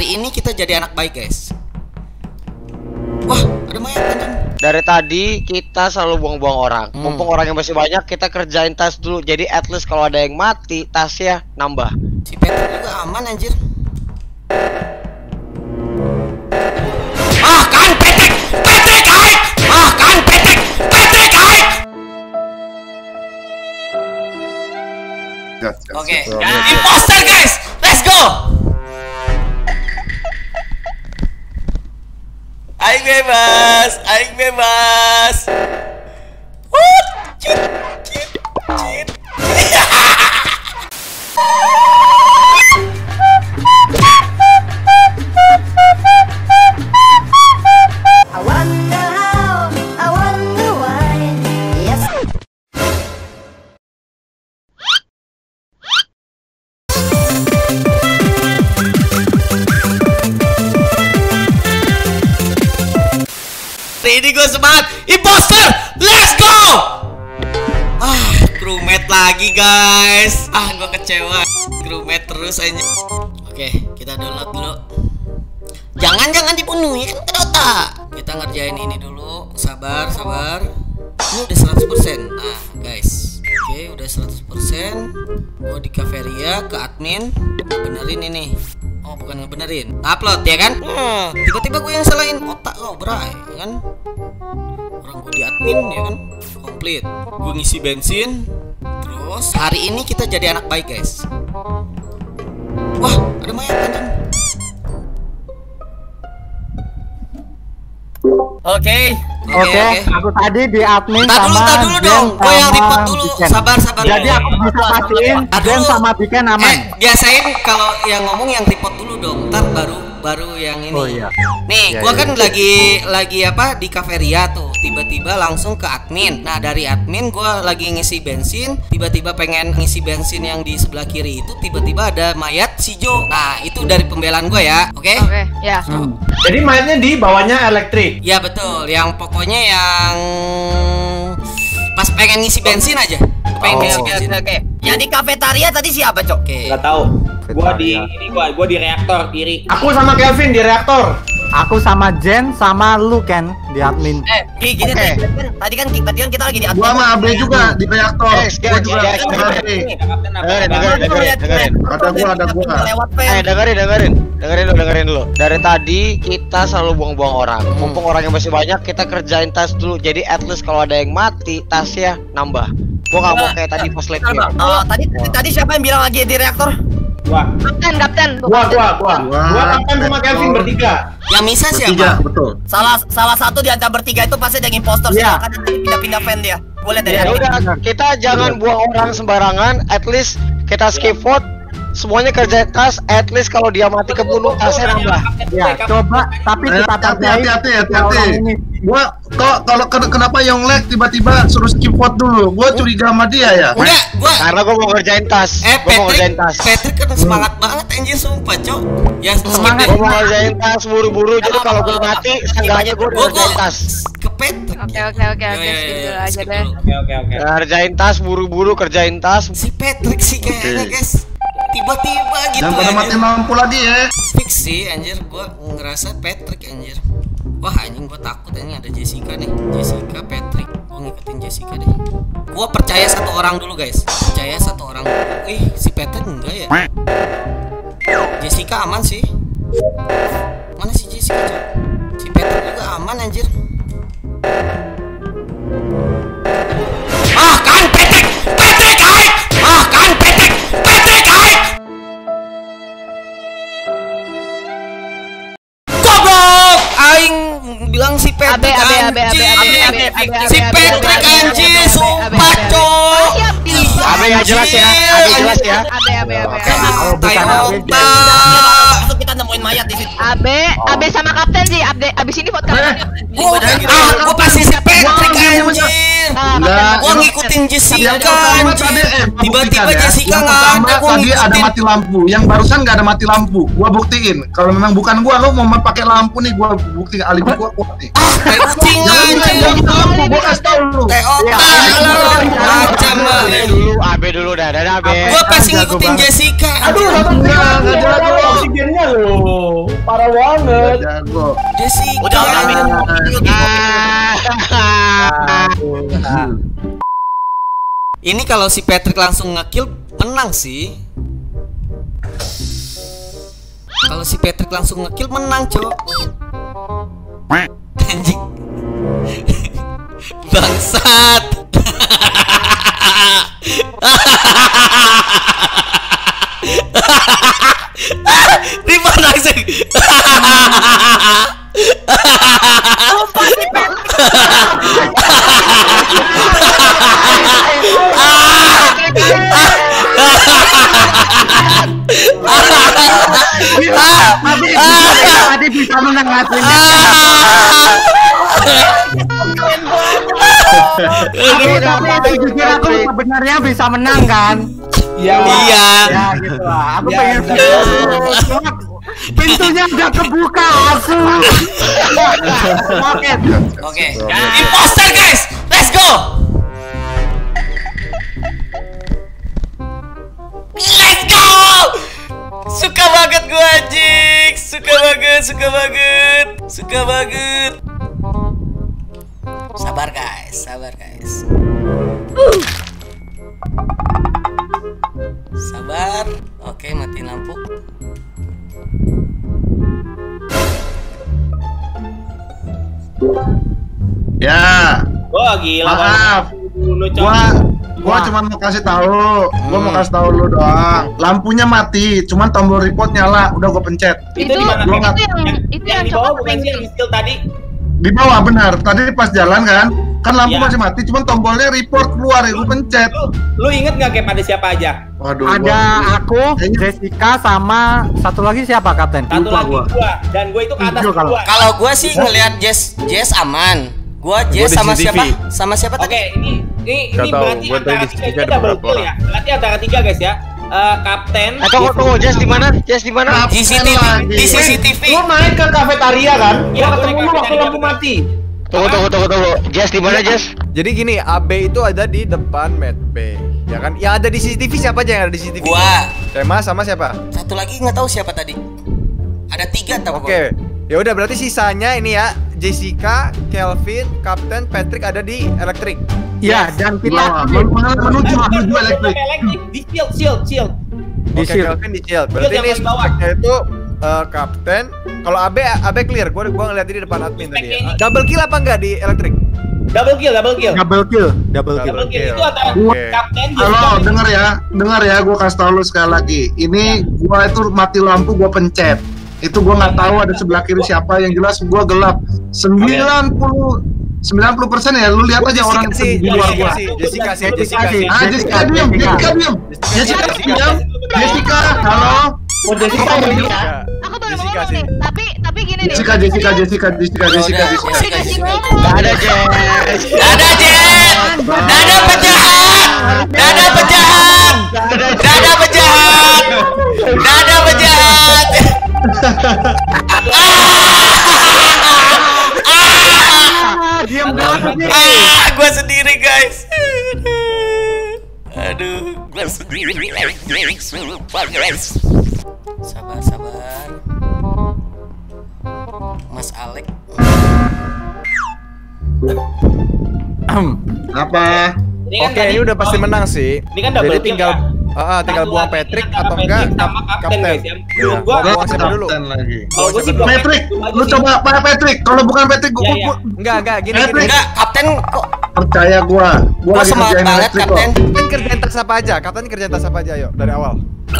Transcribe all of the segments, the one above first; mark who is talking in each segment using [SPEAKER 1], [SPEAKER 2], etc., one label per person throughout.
[SPEAKER 1] Hari ini kita jadi anak baik, guys. Wah, ada mayat anjing.
[SPEAKER 2] Dari tadi kita selalu buang-buang orang. Mumpung orang yang masih banyak, kita kerjain tas dulu. Jadi at least kalau ada yang mati, tasnya nambah.
[SPEAKER 1] Si Peter juga aman anjir. Ah kan Petek! Petek aik! Ah kan Petek! Petek aik! Oke, imposter guys! Let's go! Aing bebas! Aing bebas! What? Cheat! Cheat! Cheat! Ini gue semangat imposter, let's go. Crewmate lagi guys. Gue kecewa, crewmate terus aja. Oke, kita download dulu. Jangan dibunuh ya kan kedota. Kita ngerjain ini dulu. Sabar. Ini udah 100%. Nah guys, oke udah 100%. Gue di Caveria ke admin benerin ini. Oh bukan ngebenerin, upload ya kan? Tiba-tiba gue yang salahin otak lo bray, ya kan? Orang gue di admin ya kan? Komplit. Gue ngisi bensin. Terus hari ini kita jadi anak baik guys. Wah ada mayat anjing. Oke.
[SPEAKER 3] Aku tadi di admin
[SPEAKER 1] Tadi dulu dong. Gue yang report dulu. Sabar.
[SPEAKER 3] Jadi aku bisa pastiin Jen sama Biken aman.
[SPEAKER 1] Biasain kalau yang ngomong yang report dulu dong. Ntar baru yang ini.
[SPEAKER 3] Oh iya.
[SPEAKER 1] Nih, gua kan lagi apa di Caveria tuh. Tiba-tiba langsung ke admin. Nah, dari admin gua lagi ngisi bensin, tiba-tiba pengen ngisi bensin yang di sebelah kiri itu tiba-tiba ada mayat si Jo. Nah, itu dari pembelaan gua ya. Oke?
[SPEAKER 4] Oke, ya.
[SPEAKER 5] Jadi mayatnya di bawahnya elektrik.
[SPEAKER 1] Ya betul. Yang pokoknya yang pas pengen ngisi bensin aja. Pengen ngisi bensin.
[SPEAKER 4] Oke. Yang di kafetaria tadi siapa, Cok?
[SPEAKER 1] Oke.
[SPEAKER 5] Nggak tahu. Gua di reaktor kiri. Aku sama Kelvin di reaktor.
[SPEAKER 3] Aku sama Jen sama lu Ken di admin.
[SPEAKER 4] Gini tadi kan kita lagi di admin.
[SPEAKER 6] Gua sama Abe juga di reaktor. Gua juga
[SPEAKER 2] dengerin.
[SPEAKER 6] Ada gua.
[SPEAKER 2] Dengerin dulu. Dari tadi kita selalu buang-buang orang. Mumpung orang yang masih banyak, kita kerjain tas dulu. Jadi at least kalau ada yang mati, tasnya nambah. Gua nggak mau kayak tadi pas late game.
[SPEAKER 4] Tadi siapa yang bilang lagi di reaktor?
[SPEAKER 5] Gua.
[SPEAKER 4] Kapten.
[SPEAKER 5] Gua kapten sama Kelvin bertiga.
[SPEAKER 1] Yang Misa siapa?
[SPEAKER 6] Betul.
[SPEAKER 4] Salah satu di antara bertiga itu pasti ada yang impostor. Silakan pindah-pindah fan dia. Boleh dari.
[SPEAKER 2] Ya udah, kita jangan buang orang sembarangan. At least kita skip vote. Semuanya kerja tas, at least kalau dia mati kebunuh tasnya nambah.
[SPEAKER 3] Ya, coba tapi kita
[SPEAKER 6] hati-hati. Gua kalau kenapa Yonglek tiba-tiba suruh skip vote dulu? Gua curiga sama dia ya.
[SPEAKER 2] Karena gua mau ngerjain tas.
[SPEAKER 1] Patrick kan semangat banget anjir sumpah, Cok. Ya
[SPEAKER 2] semangat. Gua mau ngerjain tas buru-buru jadi kalau gua mati, seenggaknya gua ngerjain tas.
[SPEAKER 1] Ke Patrick.
[SPEAKER 4] Oke. Skip dulu aja deh.
[SPEAKER 5] Oke.
[SPEAKER 2] Ngerjain tas buru-buru, kerjain tas.
[SPEAKER 1] Si Patrick sih kayaknya, guys. Tiba-tiba gitu.
[SPEAKER 6] Jangan pada mati lampu lagi ya.
[SPEAKER 1] Fix sih anjir, gua ngerasa Patrick anjir. Wah anjing gua takut ini ada Jessica nih. Jessica, Patrick. Gua ngikutin Jessica deh. Gua percaya satu orang dulu guys. Percaya satu orang dulu. Si Patrick enggak ya? Jessica aman sih. Mana si Jessica, Cok? Si Patrick juga aman anjir. Ah kan Patrick! Patrick aik! Ah kan Patrick! Patrick aik! Goblok! Aing bilang si Patrick si Patrick anjir sumpah Cok.
[SPEAKER 2] Abe nggak jelas ya.
[SPEAKER 4] Langsung kita nemuin mayat di situ.
[SPEAKER 7] Abe sama kapten sih. Abis ini vote kapten.
[SPEAKER 1] Gua pasti si Patrick anjir. Gua ngikutin Jessica anjir. Tiba-tiba Jessica nggak ada.
[SPEAKER 6] Tadi ada mati lampu. Yang barusan nggak ada mati lampu. Gua buktiin. Kalau memang bukan gua, lo mau pakai lampu nih. Gua buktiin alibi gua kuat nih.
[SPEAKER 1] Kucing anjir.
[SPEAKER 6] Gua kasih tau lu.
[SPEAKER 1] Macam
[SPEAKER 2] Abe dulu dah Abe.
[SPEAKER 1] Gua pasti ngikutin Jessica.
[SPEAKER 5] Aduh, nggak jelas oksigennya loh. Parah banget.
[SPEAKER 6] Jago.
[SPEAKER 1] Jessica.
[SPEAKER 4] Udah minum.
[SPEAKER 1] Ini kalau si Patrick langsung ngekill menang sih. Kalau si Patrick langsung ngekill menang, Cok. Anjing. Bangsat. Di mana sih?
[SPEAKER 3] Tadi bisa menang hasilnya. Tapi jujur aku sebenarnya bisa menang kan?
[SPEAKER 1] Iya.
[SPEAKER 3] Ya gitu lah. Aku pengen pintunya udah kebuka asu.
[SPEAKER 1] Oke. Imposter guys, let's go. Let's go. Suka banget gua anjing. Suka banget. Sabar guys. Sabar. Oke, matiin lampu.
[SPEAKER 6] Ya.
[SPEAKER 5] Wah gila.
[SPEAKER 6] Maaf. Gua cuma mau kasih tahu. Gua mau kasih tahu lu doang. Lampunya mati, cuman tombol report nyala. Udah gua pencet.
[SPEAKER 7] Itu
[SPEAKER 5] di mana?
[SPEAKER 7] itu
[SPEAKER 5] Yang
[SPEAKER 7] yang
[SPEAKER 5] di bawah
[SPEAKER 7] coklat
[SPEAKER 5] bukan sih
[SPEAKER 7] yang
[SPEAKER 5] yang skill tadi?
[SPEAKER 6] Di bawah benar. Tadi pas jalan kan lampu
[SPEAKER 5] Ya.
[SPEAKER 6] masih mati, cuman tombolnya report keluar ya. Gua pencet.
[SPEAKER 5] Lu inget nggak kayak pada siapa aja?
[SPEAKER 6] Waduh.
[SPEAKER 3] Ada aku, Jessica sama satu lagi siapa kapten?
[SPEAKER 5] Satu
[SPEAKER 6] Lupa
[SPEAKER 5] lagi
[SPEAKER 6] gua.
[SPEAKER 5] gua dan gua itu ke atas
[SPEAKER 3] Hijau kalau.
[SPEAKER 5] gua.
[SPEAKER 1] Kalau gua sih ngelihat Jess aman. Gua Jess
[SPEAKER 8] Gua di
[SPEAKER 1] sama
[SPEAKER 8] CCTV.
[SPEAKER 1] siapa? Sama siapa
[SPEAKER 5] Oke,
[SPEAKER 1] tadi?
[SPEAKER 5] ini
[SPEAKER 8] Nggak tahu,
[SPEAKER 5] berarti
[SPEAKER 8] gua tadi
[SPEAKER 5] antara
[SPEAKER 8] di
[SPEAKER 5] tiga
[SPEAKER 8] CCTV
[SPEAKER 5] itu
[SPEAKER 8] ada
[SPEAKER 5] double
[SPEAKER 8] berapa
[SPEAKER 5] kill ya. Berarti antara tiga guys ya. Kapten.
[SPEAKER 2] Tunggu, Jess di mana?
[SPEAKER 1] Di CCTV.
[SPEAKER 5] Lu main ke kafetaria kan?
[SPEAKER 8] Iya,
[SPEAKER 5] Gua ketemu lu waktu lampu mati.
[SPEAKER 2] Tunggu. Jess di mana, Jess?
[SPEAKER 8] Jadi gini, AB itu ada di depan Med B, ya kan? Yang ada di CCTV siapa aja yang ada di CCTV?
[SPEAKER 1] Gua.
[SPEAKER 8] Tema sama siapa?
[SPEAKER 1] Satu lagi nggak tahu siapa tadi. Ada 3 tahu.
[SPEAKER 8] Oke. Ya udah berarti sisanya ini ya, Jessica, Kelvin, Kapten, Patrick ada di elektrik.
[SPEAKER 3] Ya, dan
[SPEAKER 6] Di
[SPEAKER 3] kita
[SPEAKER 6] bawah. Menuju elektrik.
[SPEAKER 5] Di shield.
[SPEAKER 3] di
[SPEAKER 8] Oke,
[SPEAKER 3] shield.
[SPEAKER 8] Kelvin di shield. Berarti
[SPEAKER 5] yang
[SPEAKER 8] ini
[SPEAKER 5] paling bawah.
[SPEAKER 8] speknya itu Kapten. Kalau AB clear. Gua ngeliat ini di depan admin tadi ya. Double kill apa enggak di elektrik?
[SPEAKER 5] Double kill.
[SPEAKER 3] Double kill.
[SPEAKER 5] Double kill itu antara
[SPEAKER 8] Oke.
[SPEAKER 5] kapten
[SPEAKER 6] Halo, dengar ya, gua kasih tahu lu sekali lagi. Ini gua itu mati lampu, gua pencet. Itu gua nggak tahu ada sebelah kiri siapa, yang jelas gua gelap. 90% ya, lu lihat aja orang di luar gua.
[SPEAKER 8] Jessica sih.
[SPEAKER 6] Ah, Jessica diam. Jessica, halo.
[SPEAKER 5] Oh, Jessica ini.
[SPEAKER 7] Aku baru mau ngomong nih, tapi gini nih.
[SPEAKER 6] Jessica.
[SPEAKER 2] Nggak ada, Jess.
[SPEAKER 1] Dada Jen. Dada penjahat.
[SPEAKER 3] Diam banget nih.
[SPEAKER 1] Gua sendiri guys. Aduh, gua sendiri. Sabar. Mas Alek.
[SPEAKER 6] Apa?
[SPEAKER 8] Oke, ini udah pasti menang sih.
[SPEAKER 5] Ini kan double
[SPEAKER 8] Jadi
[SPEAKER 5] kill,
[SPEAKER 8] tinggal
[SPEAKER 5] ya?
[SPEAKER 8] tinggal buang
[SPEAKER 5] Satu lagi
[SPEAKER 8] Patrick
[SPEAKER 5] antara
[SPEAKER 8] atau enggak
[SPEAKER 5] Patrick sama kapten, guys, ya. Menurut gua
[SPEAKER 8] buang siapa dulu?
[SPEAKER 6] Kapten lagi.
[SPEAKER 5] Kalau gua sih
[SPEAKER 6] Patrick, lu coba Patrick. Kalau bukan Patrick, gua
[SPEAKER 5] Iya.
[SPEAKER 8] Enggak, gini.
[SPEAKER 6] Patrick.
[SPEAKER 1] Enggak, kapten kok
[SPEAKER 6] percaya gua
[SPEAKER 1] kok
[SPEAKER 6] lagi
[SPEAKER 1] semangat
[SPEAKER 6] kerjain
[SPEAKER 1] banget
[SPEAKER 6] elektrik kok.
[SPEAKER 1] kapten.
[SPEAKER 8] Kapten kerjain tas apa aja? Kapten kerjain tas apa aja, yuk dari awal.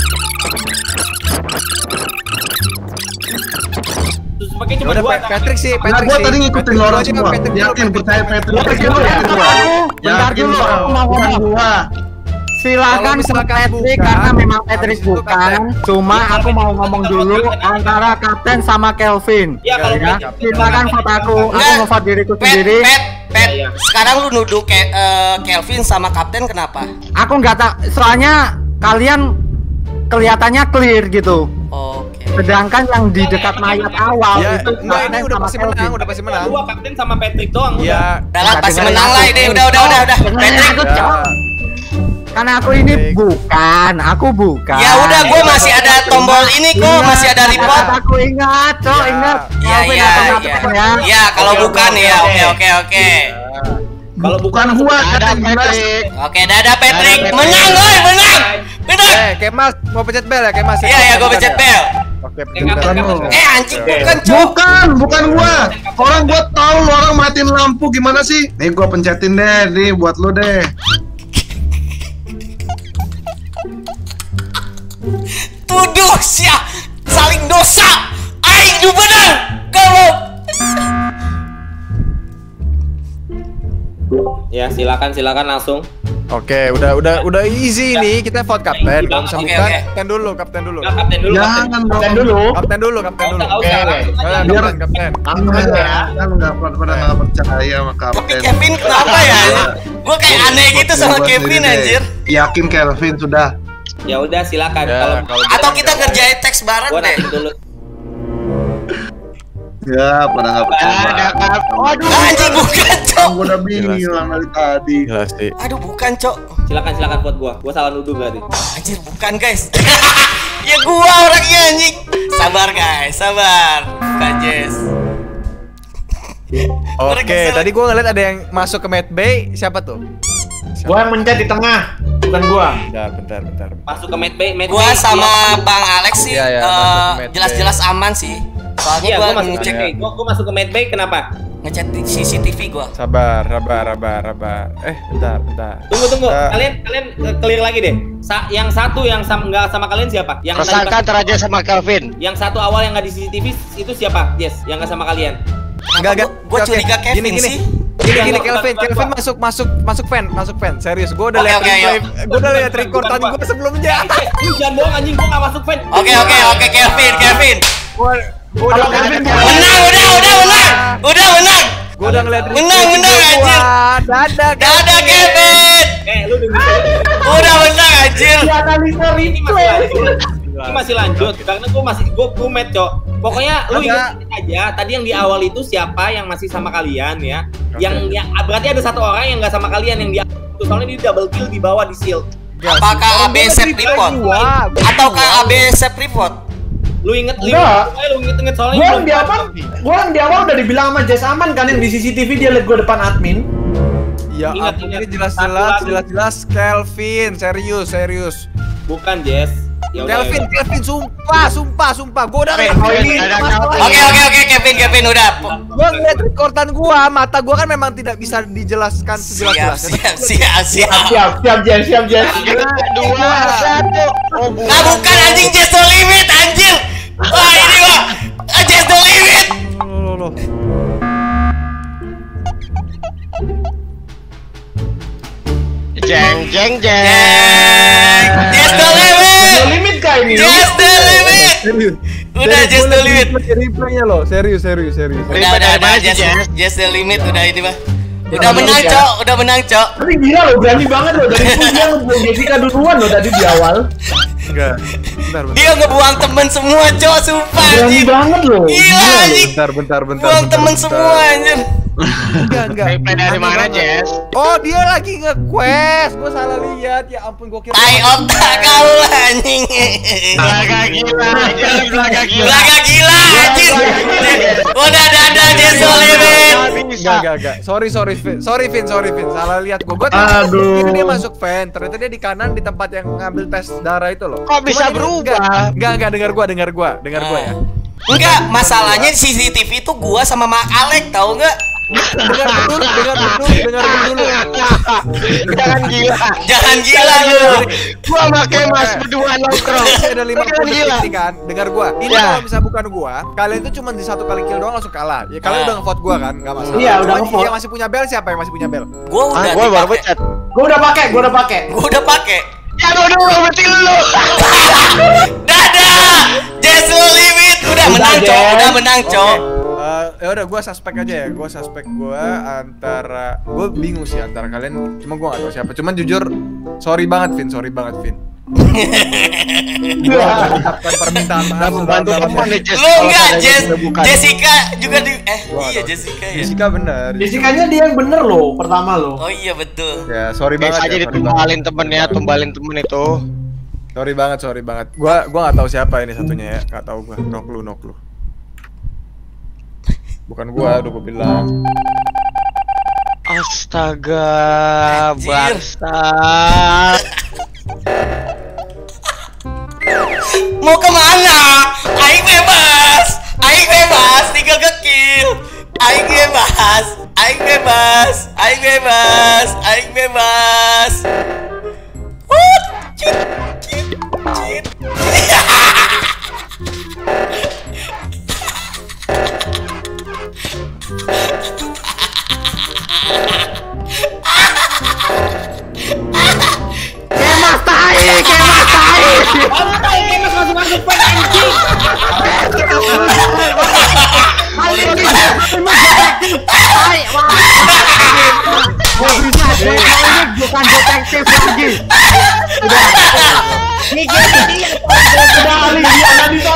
[SPEAKER 5] terus pakai cuma
[SPEAKER 8] Udah
[SPEAKER 5] dua.
[SPEAKER 8] Patrick sih,
[SPEAKER 6] Nah, gua tadi ngikutin lo orang semua. Yakin percaya Patrick.
[SPEAKER 3] Bentar dulu, aku mau
[SPEAKER 6] Bukan
[SPEAKER 3] ngomong.
[SPEAKER 6] gua.
[SPEAKER 3] Silakan
[SPEAKER 8] Kalau misalkan
[SPEAKER 3] Patrick
[SPEAKER 8] bukan,
[SPEAKER 3] karena memang Patrick
[SPEAKER 8] habis itu
[SPEAKER 3] bukan.
[SPEAKER 8] kapten.
[SPEAKER 3] Cuma aku mau ngomong dulu antara Kapten sama Kelvin.
[SPEAKER 5] Ya kalau
[SPEAKER 3] Ya,
[SPEAKER 5] Patrick-
[SPEAKER 3] silakan vote aku mau vote diriku sendiri.
[SPEAKER 1] Pet.
[SPEAKER 5] Iya.
[SPEAKER 1] Sekarang lu nuduh Kelvin sama kapten kenapa?
[SPEAKER 3] Aku nggak tahu, soalnya kalian kelihatannya clear gitu.
[SPEAKER 1] Oke.
[SPEAKER 3] Sedangkan yang di dekat mayat awal
[SPEAKER 8] Ya,
[SPEAKER 3] itu
[SPEAKER 8] enggak, ini
[SPEAKER 3] Kapten
[SPEAKER 8] udah
[SPEAKER 3] sama
[SPEAKER 8] pasti
[SPEAKER 3] Kelvin.
[SPEAKER 8] menang, udah pasti menang.
[SPEAKER 5] Dua kapten sama Patrick doang.
[SPEAKER 8] Ya,
[SPEAKER 1] Udah lah, pasti
[SPEAKER 3] dengerin
[SPEAKER 1] menang
[SPEAKER 3] aku.
[SPEAKER 1] lah ini. Udah.
[SPEAKER 3] Dengerin
[SPEAKER 1] Patrick.
[SPEAKER 3] aku,
[SPEAKER 8] ya.
[SPEAKER 3] Cok. Karena aku ini bukan, aku bukan.
[SPEAKER 1] Ya udah, gue masih ada tombol ini kok, masih ada report.
[SPEAKER 3] Aku ingat, Cok, ingat.
[SPEAKER 1] Iya, kalau bukan ya, oke.
[SPEAKER 6] Kalau bukan gua
[SPEAKER 2] Ada
[SPEAKER 6] kan jelas.
[SPEAKER 2] Patrick.
[SPEAKER 1] Oke, dadah Patrick. Menang, woi, menang.
[SPEAKER 8] Kemas mau pencet bel ya, Kemas.
[SPEAKER 1] Iya, gue pencet bel.
[SPEAKER 8] Oke,
[SPEAKER 6] Bukan lu.
[SPEAKER 1] Anjing, bukan, Cok.
[SPEAKER 6] Bukan gua. Orang gua tahu lu orang matiin lampu gimana sih? Nih gua pencetin deh, nih buat lu deh.
[SPEAKER 1] Tuduh sia, saling dosa. Aing du benar. Kamu.
[SPEAKER 5] Ya, silakan langsung.
[SPEAKER 8] Oke, udah easy nih. Kita vote kapten. Kalau bisa
[SPEAKER 1] Oke,
[SPEAKER 8] bukan,
[SPEAKER 1] oke.
[SPEAKER 8] kapten dulu, kapten dulu.
[SPEAKER 5] Nah, kapten dulu.
[SPEAKER 6] Jangan
[SPEAKER 5] Kapten
[SPEAKER 6] dong.
[SPEAKER 5] dulu.
[SPEAKER 8] Kapten dulu, kapten dulu.
[SPEAKER 5] Nggak usah, nggak usah.
[SPEAKER 8] Kapten, kapten.
[SPEAKER 6] Kan nggak pada nggak percaya sama
[SPEAKER 1] Tapi
[SPEAKER 6] kapten.
[SPEAKER 1] Kevin kenapa ya? Gue kayak aneh gitu sama
[SPEAKER 6] Gua
[SPEAKER 1] Kevin
[SPEAKER 6] sendiri deh.
[SPEAKER 1] anjir.
[SPEAKER 6] Yakin Kelvin sudah.
[SPEAKER 5] Ya udah, silakan.
[SPEAKER 8] Ya,
[SPEAKER 5] Kalau
[SPEAKER 8] kalau
[SPEAKER 1] Atau kita ngerjain teks bareng
[SPEAKER 5] gua
[SPEAKER 1] deh.
[SPEAKER 5] nanti dulu.
[SPEAKER 6] Ya, pada nggak percaya.
[SPEAKER 2] Ada kap. Waduh.
[SPEAKER 1] Anjing, bukan, Cok.
[SPEAKER 6] Gua udah bilang dari tadi.
[SPEAKER 8] Gila sih.
[SPEAKER 1] Aduh, bukan, Cok.
[SPEAKER 5] Silakan buat gua. Gua salah nuduh berarti.
[SPEAKER 1] Anjir, bukan, guys. Ya gua orangnya anjing. Sabar, guys, sabar. Bukan, Jess.
[SPEAKER 8] Oke, tadi gua ngeliat ada yang masuk ke Med Bay. Siapa tuh?
[SPEAKER 5] Gua yang mencet di tengah, bukan gua.
[SPEAKER 8] Bentar.
[SPEAKER 5] Masuk ke Med Bay.
[SPEAKER 1] Gua sama Bang Alex sih
[SPEAKER 8] Iya, masuk ke Med Bay.
[SPEAKER 1] jelas-jelas aman sih. Soalnya
[SPEAKER 5] Iya,
[SPEAKER 1] gua
[SPEAKER 5] gua masuk
[SPEAKER 1] ngecek
[SPEAKER 5] Med Bay. Gua masuk ke Med Bay kenapa?
[SPEAKER 1] ngecek di CCTV gua.
[SPEAKER 8] Sabar. Bentar.
[SPEAKER 5] Tunggu. Kalian clear lagi deh. Yang satu yang nggak sama kalian siapa? Yang tadi
[SPEAKER 2] Tersangka teraja sama Kelvin.
[SPEAKER 5] Yang satu awal yang nggak di CCTV itu siapa? Yes, yang nggak sama kalian.
[SPEAKER 8] Enggak.
[SPEAKER 1] Gua curiga Kevin sih.
[SPEAKER 8] Gini, Kelvin masuk fan. Serius, gua udah
[SPEAKER 1] Oke,
[SPEAKER 8] lihat
[SPEAKER 1] oke,
[SPEAKER 8] gua udah lihat rekordan gua sebelumnya.
[SPEAKER 5] Lu jangan bohong anjing, gua nggak masuk fan.
[SPEAKER 1] Oke, Kevin.
[SPEAKER 8] Gua udah
[SPEAKER 1] Menang, udah menang.
[SPEAKER 8] Gua udah ngeliat
[SPEAKER 1] Menang, anjir.
[SPEAKER 8] Dadah,
[SPEAKER 1] Dadah, Kevin.
[SPEAKER 5] Lu dengerin.
[SPEAKER 1] Udah menang anjir.
[SPEAKER 5] Ini masih lanjut karena gua met, Cok. Pokoknya lu ingat aja tadi yang di awal itu siapa yang masih sama kalian ya. Yang berarti ada satu orang yang nggak sama kalian yang di awal. Soalnya dia double kill di bawah di shield.
[SPEAKER 1] Apakah AB Sep report? Ataukah AB Sep report?
[SPEAKER 5] Lu inget
[SPEAKER 9] Enggak.
[SPEAKER 5] soalnya
[SPEAKER 9] Gua yang di awal udah dibilang sama Jess aman kan yang di CCTV dia liat gua depan admin.
[SPEAKER 8] Ya
[SPEAKER 5] Ingat,
[SPEAKER 8] ampun,
[SPEAKER 5] ingat.
[SPEAKER 8] ini jelas Kelvin, serius.
[SPEAKER 5] bukan Jess. Ya udah,
[SPEAKER 8] Kelvin,
[SPEAKER 5] ya udah.
[SPEAKER 8] sumpah. Gua udah ngeliat
[SPEAKER 1] Oke, Kevin udah.
[SPEAKER 8] Gua ngeliat rekordan gua, mata gua kan memang tidak bisa dijelaskan sejelas-jelasnya.
[SPEAKER 1] Siap.
[SPEAKER 9] Siap Jess.
[SPEAKER 2] 2, 1. Oh,
[SPEAKER 1] Nah, bukan anjing Just the Limit anjir. Wah, ini mah Just the Limit.
[SPEAKER 8] Loh.
[SPEAKER 2] Jeng.
[SPEAKER 1] Just the Limit.
[SPEAKER 9] Limit kah ini?
[SPEAKER 1] Just the Limit.
[SPEAKER 8] Serius.
[SPEAKER 1] Udah Just the Limit.
[SPEAKER 8] Replaynya loh, serius.
[SPEAKER 1] Udah Just the Limit udah ini mah. Udah menang, Cok.
[SPEAKER 9] Tapi gila loh, berani banget loh dari itu dia ngebuang Jessica duluan loh tadi di awal.
[SPEAKER 8] Enggak. Bentar.
[SPEAKER 1] Dia ngebuang temen semua, Cok, sumpah
[SPEAKER 9] Berani
[SPEAKER 1] anjir.
[SPEAKER 9] banget loh.
[SPEAKER 1] Gila anjing.
[SPEAKER 8] Bentar.
[SPEAKER 1] Buang temen semua anjir.
[SPEAKER 8] Enggak.
[SPEAKER 2] Replay dari mana, Jess?
[SPEAKER 8] Oh, dia lagi nge-quest. Gua salah lihat. Ya ampun, gua kira.
[SPEAKER 1] Tai otak kau anjing.
[SPEAKER 2] Belaga gila.
[SPEAKER 1] Belaga gila anjir. Udah dadah Just the Limit.
[SPEAKER 8] Enggak. Sorry, Vin. Salah lihat gua.
[SPEAKER 6] Aduh.
[SPEAKER 8] Dia masuk fan. Ternyata dia di kanan di tempat yang ngambil tes darah itu loh.
[SPEAKER 2] Kok bisa
[SPEAKER 8] Cuman ini
[SPEAKER 2] berubah?
[SPEAKER 8] Enggak, dengar gua ya.
[SPEAKER 1] Enggak, masalahnya CCTV itu gua sama Mak Alek tahu enggak?
[SPEAKER 8] Dengar dulu.
[SPEAKER 2] Jangan gila lu. Gua pakai Mas berdua nongkrong.
[SPEAKER 8] Ada 50
[SPEAKER 2] gila.
[SPEAKER 8] detik kan. Dengar gua. Ini
[SPEAKER 2] Ya.
[SPEAKER 8] kalau bisa bukan gua, kalian tuh cuma di satu kali kill doang langsung kalah. Ya kalian udah nge-vote gua kan, enggak masalah.
[SPEAKER 9] Iya, udah
[SPEAKER 8] Cuman
[SPEAKER 9] nge-vote.
[SPEAKER 8] Yang masih punya bel siapa yang masih punya bel?
[SPEAKER 1] Gua udah
[SPEAKER 2] Gua baru
[SPEAKER 1] dipakai.
[SPEAKER 2] pencet.
[SPEAKER 9] Gua udah pakai.
[SPEAKER 1] Gua udah pakai.
[SPEAKER 2] Ya udah berarti lu.
[SPEAKER 1] Dadah! Just the Limit udah menang, Cok.
[SPEAKER 8] Ya udah gua suspek aja ya. Gua antara gua bingung sih antara kalian. Cuma gua enggak tahu siapa. Cuman jujur sorry banget, Vin. Ucapkan permintaan maaf
[SPEAKER 2] Membantu teman nih, Jess.
[SPEAKER 1] Lu
[SPEAKER 2] Kalau
[SPEAKER 1] enggak,
[SPEAKER 2] tadanya
[SPEAKER 1] Jess.
[SPEAKER 2] udah bukan.
[SPEAKER 1] Jessica juga di
[SPEAKER 8] Wah,
[SPEAKER 1] iya Jessica ya.
[SPEAKER 8] Jessica bener.
[SPEAKER 9] Jessica-nya dia yang bener loh, pertama loh.
[SPEAKER 1] Oh iya betul.
[SPEAKER 8] Ya, sorry
[SPEAKER 2] Guys
[SPEAKER 8] banget.
[SPEAKER 2] aja
[SPEAKER 8] ya, sorry
[SPEAKER 2] ditumbalin temennya, tumbalin temen itu.
[SPEAKER 8] banget. Sorry banget. Gua nggak tahu siapa ini satunya ya. Nggak tahu gua. No clue. Bukan gua, udah gua bilang.
[SPEAKER 2] Astaga,
[SPEAKER 1] Anjir.
[SPEAKER 2] bangsat.
[SPEAKER 1] Mau kemana? Aing bebas, tinggal nge-kill. Aing bebas. Cheat.
[SPEAKER 3] Kemas tai.
[SPEAKER 5] Kemas masuk pen anjing.
[SPEAKER 3] Bukan detektif lagi.
[SPEAKER 4] Ini jadi
[SPEAKER 9] Udah Ali dia analisa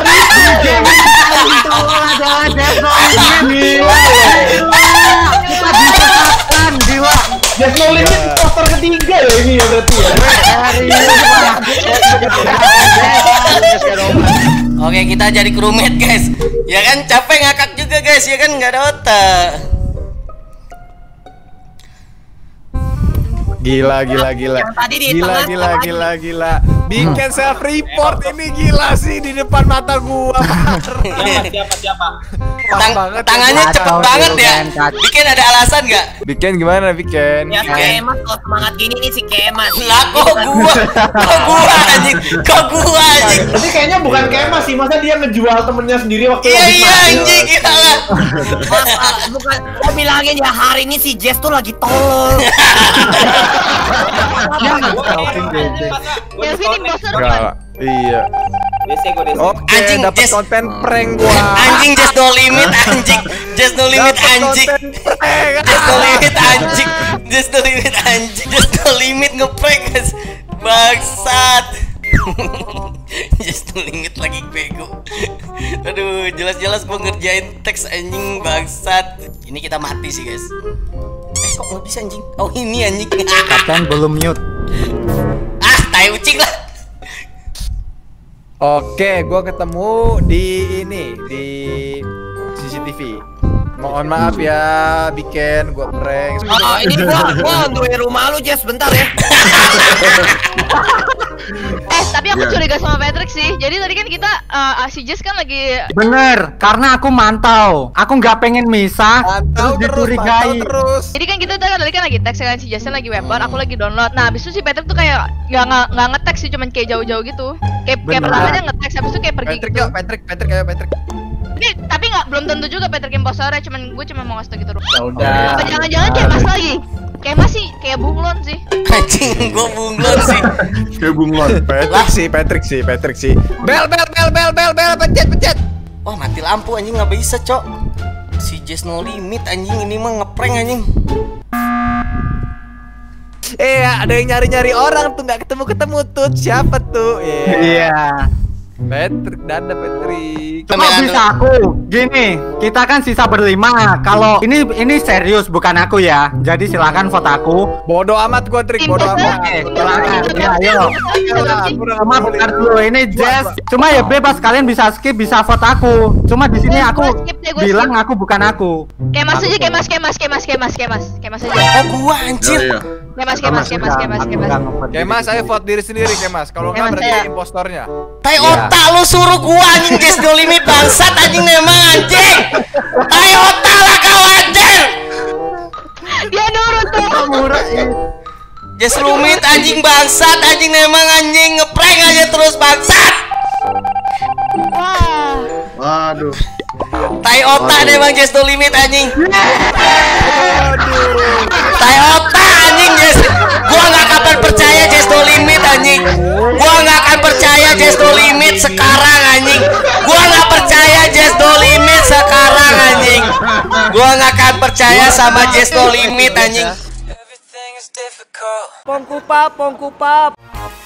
[SPEAKER 3] Kita disesatkan jiwa.
[SPEAKER 9] Just No Limit poster ketiga ya ini ya berarti ya.
[SPEAKER 1] Oke, kita jadi crewmate, guys. Ya kan capek ngakak juga, guys. Ya kan nggak ada otak.
[SPEAKER 8] Gila.
[SPEAKER 4] Yang tadi di tengah,
[SPEAKER 8] Gila. Bikin self report ini gila sih di depan mata gua.
[SPEAKER 5] Siapa?
[SPEAKER 1] Tangannya cepet banget ya. Bikin ada alasan nggak?
[SPEAKER 8] Bikin gimana Bikin?
[SPEAKER 4] Ya si Kemas kalau semangat gini nih si Kemas.
[SPEAKER 1] Lah kok gua anjing.
[SPEAKER 9] Tapi kayaknya bukan Kemas sih, masa dia ngejual temennya sendiri waktu
[SPEAKER 1] Iya
[SPEAKER 9] lagi mati.
[SPEAKER 1] anjing gila.
[SPEAKER 4] Bukan, gua bilangin ya hari ini si Jess tuh lagi tolol.
[SPEAKER 7] Kelvin imposter
[SPEAKER 8] Enggak.
[SPEAKER 7] bukan?
[SPEAKER 8] Iya.
[SPEAKER 5] Dese.
[SPEAKER 8] Oke,
[SPEAKER 1] Anjing,
[SPEAKER 8] dapat
[SPEAKER 1] Jess.
[SPEAKER 8] konten prank gua.
[SPEAKER 1] Anjing just no limit anjing. Just no limit anjing. Just no limit ngeprank guys. Bangsat. Just no limit lagi bego. Aduh, jelas-jelas gua ngerjain teks anjing bangsat. Ini kita mati sih guys. Kok nggak bisa anjing? Oh ini anjing.
[SPEAKER 3] Kapten belum mute.
[SPEAKER 1] Tai ucing lah.
[SPEAKER 8] Oke, gua ketemu di CCTV. Mohon maaf ya, Bikin gua prank.
[SPEAKER 4] Ini gua nungguin rumah lu Jess bentar ya.
[SPEAKER 7] Tapi aku curiga sama Patrick sih. Jadi tadi kan kita si Jess kan lagi
[SPEAKER 3] Bener, karena aku mantau. Aku nggak pengen misah, terus dicurigai.
[SPEAKER 7] Jadi kan kita tadi kan lagi teks kan si Jess lagi webbar, aku lagi download. Nah, habis itu si Patrick tuh kayak nggak ngeteks sih, cuman kayak jauh-jauh gitu. Kayak pertamanya ngeteks, habis itu kayak pergi
[SPEAKER 8] Patrick
[SPEAKER 7] gitu.
[SPEAKER 8] yuk, Patrick ayo Patrick.
[SPEAKER 7] Ini tapi belum tentu juga Patrick imposternya, gue cuma mau ngasih tau gitu doang.
[SPEAKER 9] Ya udah.
[SPEAKER 7] Apa jangan-jangan kayak Mas lagi? Kayak Mas sih, kayak bunglon sih.
[SPEAKER 1] Anjing, gua bunglon sih.
[SPEAKER 6] Kayak bunglon.
[SPEAKER 8] Patrick sih. Bel, pencet.
[SPEAKER 1] Wah, mati lampu anjing nggak bisa, Cok. Si Jess no limit anjing ini mah ngeprank anjing.
[SPEAKER 8] Ada yang nyari orang tuh nggak ketemu tuh. Siapa tuh?
[SPEAKER 3] Iya.
[SPEAKER 8] Patrick, dadah Patrick.
[SPEAKER 3] Cuma bisa aku. Gini, kita kan sisa berlima. Kalau ini serius bukan aku ya. Jadi silakan vote aku.
[SPEAKER 8] Bodoh amat gua Trik, bodoh amat.
[SPEAKER 3] Silakan. Ya, ayo. Cuma bentar dulu ini Jess. Cuma ya bebas kalian bisa skip, bisa vote aku. Cuma di sini aku bilang aku bukan aku.
[SPEAKER 7] Kemas aja, Kemas aja.
[SPEAKER 1] Oh, gua anjir.
[SPEAKER 6] Iya.
[SPEAKER 7] Kemas.
[SPEAKER 8] Kemas, saya vote diri sendiri Kemas. Kalau nggak
[SPEAKER 7] Kemas,
[SPEAKER 8] berarti
[SPEAKER 7] saya.
[SPEAKER 8] impostornya.
[SPEAKER 1] Tai otak lu suruh gua anjing Jess no limit bangsat anjing memang anjing. Tai otak lah kau anjir.
[SPEAKER 7] Dia nurut tuh.
[SPEAKER 1] Jess limit anjing bangsat anjing memang anjing ngeprank aja terus bangsat.
[SPEAKER 7] Wah.
[SPEAKER 6] Waduh.
[SPEAKER 1] Tai otak deh bang Jess no limit anjing. Tai otak anjing Jess. Gua nggak akan percaya Jess no limit anjing. Gua nggak akan percaya Jess no limit sekarang anjing. Gua nggak percaya Jess no limit sekarang anjing. Gua nggak akan percaya sama Jess no limit anjing.
[SPEAKER 8] Pongkupap.